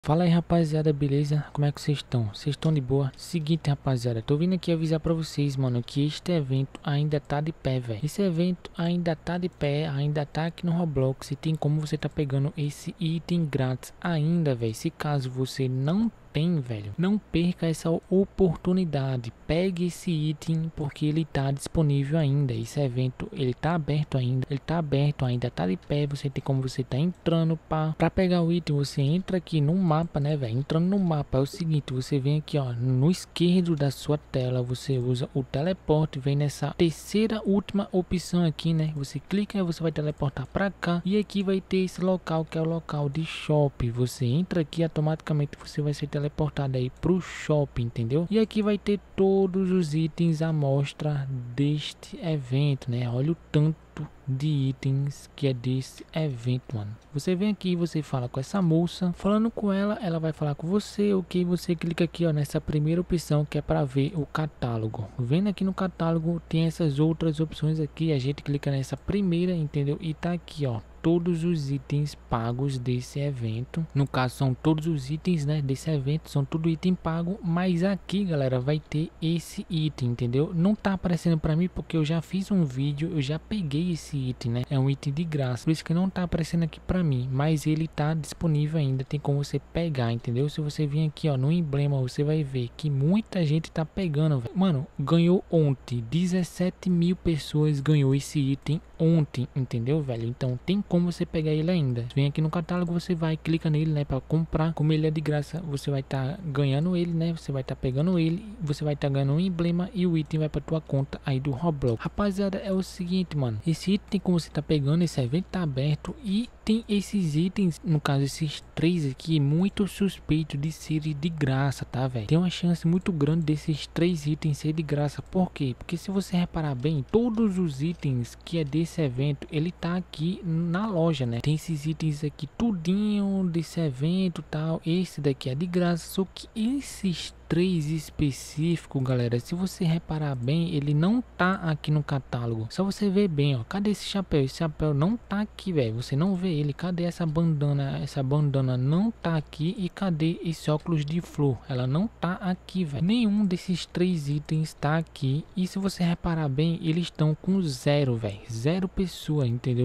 Fala aí, rapaziada, beleza? Como é que vocês estão? Vocês estão de boa? Seguinte, rapaziada, tô vindo aqui avisar pra vocês, mano, que este evento ainda tá de pé, velho. Esse evento ainda tá de pé, ainda tá aqui no Roblox e tem como você tá pegando esse item grátis ainda, velho. Se caso você não tem, velho, não perca essa oportunidade. Pegue esse item porque ele tá disponível ainda. Esse evento, ele tá aberto ainda. Ele tá aberto ainda, tá de pé. Você tem como você tá entrando pra pegar o item. Você entra aqui no mapa, né, velho? Entrando no mapa é o seguinte, você vem aqui, ó, no esquerdo da sua tela, você usa o teleporte, vem nessa terceira última opção aqui, né? Você clica e você vai teleportar pra cá. E aqui vai ter esse local que é o local de shopping. Você entra aqui, automaticamente você vai ser teleportado aí pro shopping, entendeu? E aqui vai ter todos os itens à mostra deste evento, né? Olha o tanto de itens que é desse evento, mano. Você vem aqui, você fala com essa moça, falando com ela, ela vai falar com você, ok? Você clica aqui, ó, nessa primeira opção que é para ver o catálogo. Vendo aqui no catálogo tem essas outras opções aqui, a gente clica nessa primeira, entendeu? E tá aqui, ó, todos os itens pagos desse evento. No caso são todos os itens, né, desse evento, são tudo item pago, mas aqui, galera, vai ter esse item, entendeu? Não tá aparecendo para mim porque eu já fiz um vídeo, eu já peguei esse item, né? É um item de graça, por isso que não tá aparecendo aqui para mim, mas ele tá disponível ainda, tem como você pegar, entendeu? Se você vir aqui, ó, no emblema, você vai ver que muita gente tá pegando, véio. Mano, ganhou ontem, 17 mil pessoas ganhou esse item ontem, entendeu, velho? Então tem como você pegar ele ainda. Vem aqui no catálogo, você vai, clica nele, né, para comprar. Como ele é de graça, você vai estar ganhando ele, né? Você vai estar pegando ele, você vai estar ganhando um emblema e o item vai para tua conta aí do Roblox. Rapaziada, é o seguinte, mano, esse item como você tá pegando, esse evento tá aberto e tem esses itens, no caso esses três aqui, muito suspeito de serem de graça, tá, velho? Tem uma chance muito grande desses três itens ser de graça. Por quê? Porque se você reparar bem, todos os itens que é desse evento, ele tá aqui na loja, né? Tem esses itens aqui tudinho desse evento, tal. Esse daqui é de graça, só que esses três específico, galera, se você reparar bem, ele não tá aqui no catálogo. Só você ver bem, ó, cadê esse chapéu? Esse chapéu não tá aqui, velho. Você não vê ele. Cadê essa bandana? Essa bandana não tá aqui. E cadê esse óculos de flor? Ela não tá aqui, velho. Nenhum desses três itens tá aqui. E se você reparar bem, eles estão com zero, velho. Zero pessoa, entendeu?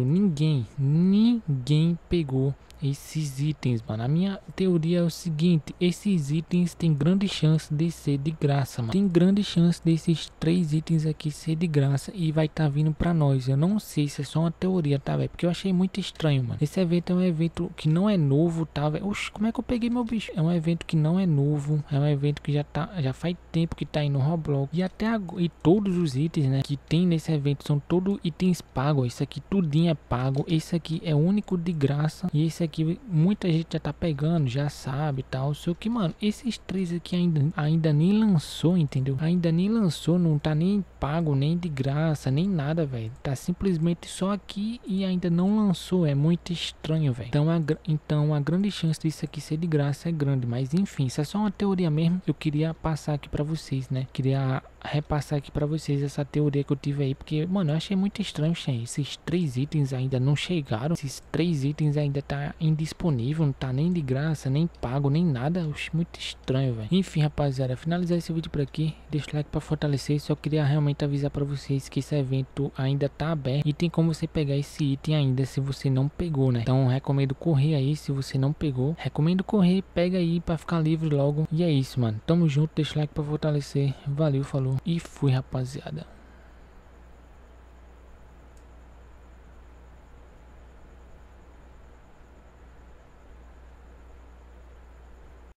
Ninguém pegou esses itens, mano. A minha teoria é o seguinte: esses itens tem grande chance de ser de graça, mano. Tem grande chance desses três itens aqui ser de graça e vai estar vindo pra nós. Eu não sei se é só uma teoria, tá, velho? Porque eu achei muito estranho, mano. Esse evento é um evento que não é novo, tá, velho? Oxe, como é que eu peguei meu bicho? É um evento que não é novo, é um evento que já faz tempo que tá aí no Roblox. E até agora, e todos os itens, né, que tem nesse evento são todos itens pagos. Esse aqui tudinho é pago. Esse aqui é único de graça. E esse aqui muita gente já tá pegando, já sabe e tal. Só que, mano, esses três aqui ainda nem lançou, entendeu? Ainda nem lançou, não tá nem pago, nem de graça, nem nada, velho. Tá simplesmente só aqui e ainda não lançou. É muito estranho, velho. Então a grande chance disso aqui ser de graça é grande. Mas enfim, isso é só uma teoria mesmo. Eu queria passar aqui pra vocês, né? Queria repassar aqui pra vocês essa teoria que eu tive aí, porque, mano, eu achei muito estranho, gente. Esses três itens ainda não chegaram, esses três itens ainda tá indisponível, não tá nem de graça, nem pago, nem nada. Oxe, muito estranho, velho. Enfim, rapaziada, finalizar esse vídeo por aqui, deixa o like pra fortalecer. Só queria realmente avisar pra vocês que esse evento ainda tá aberto e tem como você pegar esse item ainda se você não pegou, né? Então recomendo correr aí se você não pegou, recomendo correr, pega aí pra ficar livre logo. E é isso, mano, tamo junto, deixa o like pra fortalecer. Valeu, falou e fui, rapaziada.